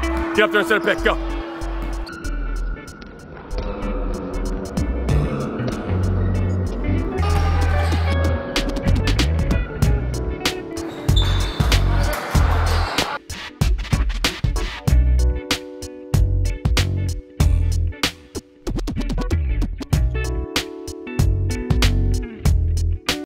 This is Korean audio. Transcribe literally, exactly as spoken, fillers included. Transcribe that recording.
Get up there and set a pick. Go.